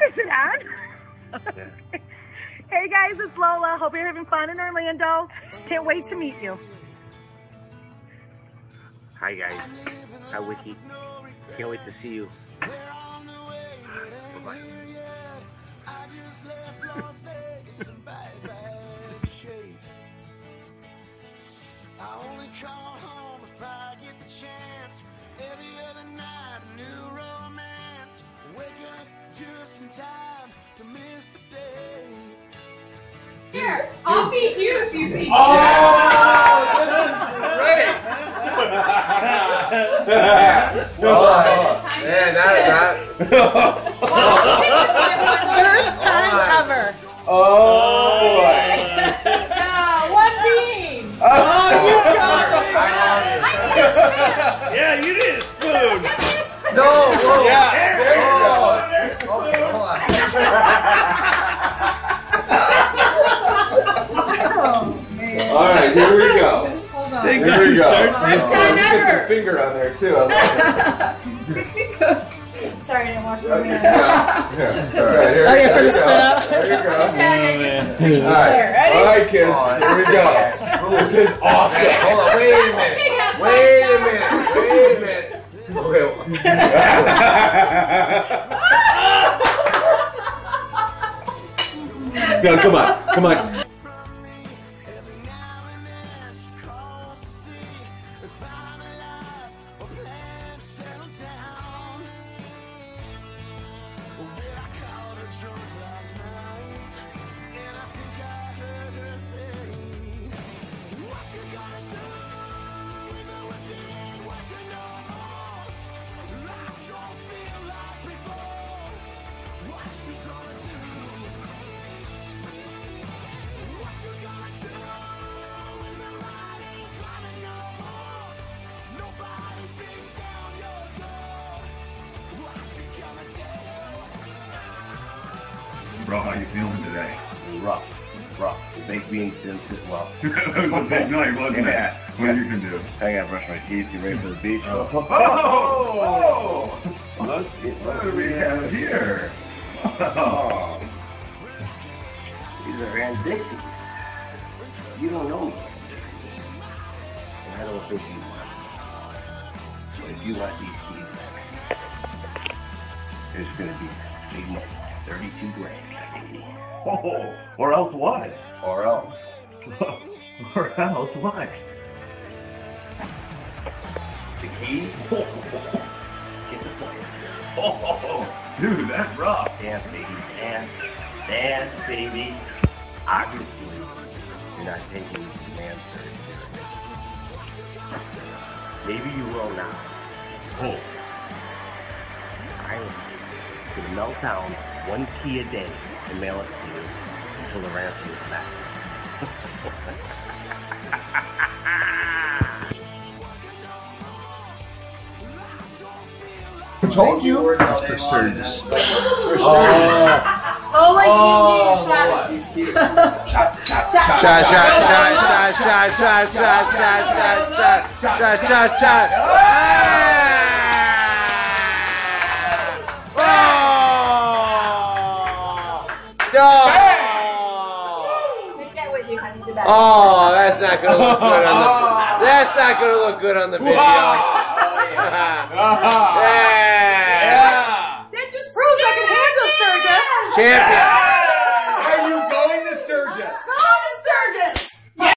Is it on? Hey guys, it's Lola. Hope you're having fun in Orlando. Can't wait to meet you. Hi guys. Hi Wiki. Can't wait to see you. Bye-bye. I only call home if I get the chance. Every other night, a new romance. Wake up just in time to miss the day. Here, I'll feed you if you feed me. Oh, this is great! Man, First time ever. Oh, One bean. oh, you got it! Yeah, you need a spoon. no, whoa. Yeah, there you go. All right, here we go. Hold on. Here we go. First time Get ever. some finger on there too. I like Sorry, I didn't wash my it. hands. Yeah. All right, here, Oh, yeah, for the here we go. spin out. There you go. Okay. All right, Ready? all right, kids. Here we go. This is awesome. Hold on, wait a minute. Wait a minute. Okay. No, come on, come on. Bro, how you feeling today? Rough. The baked beans didn't sit well. No, it wasn't that. What you can do? I gotta brush my teeth, get ready for the beach. Oh! What do we have here? Oh. These are Ann-Dixie's. You don't know me. And I don't think you want me. But if you want these keys, there's gonna be big money. 32 grand. Oh, or else what? Or else. Or else what? The keys? Get the place. Oh, dude, that's rough. Dance, baby. Dance, baby. Obviously, you're not taking this man very seriously. Maybe you will now. Oh. I'm gonna melt down 1 key a day and mail it to you until the ransom is back. I told you. That's for Sturgis. Oh, like you need a shot. Shot. Oh, that's not gonna look good on the. That's not gonna look good on the video. Yeah. That just proves I can handle Sturgis. Champion.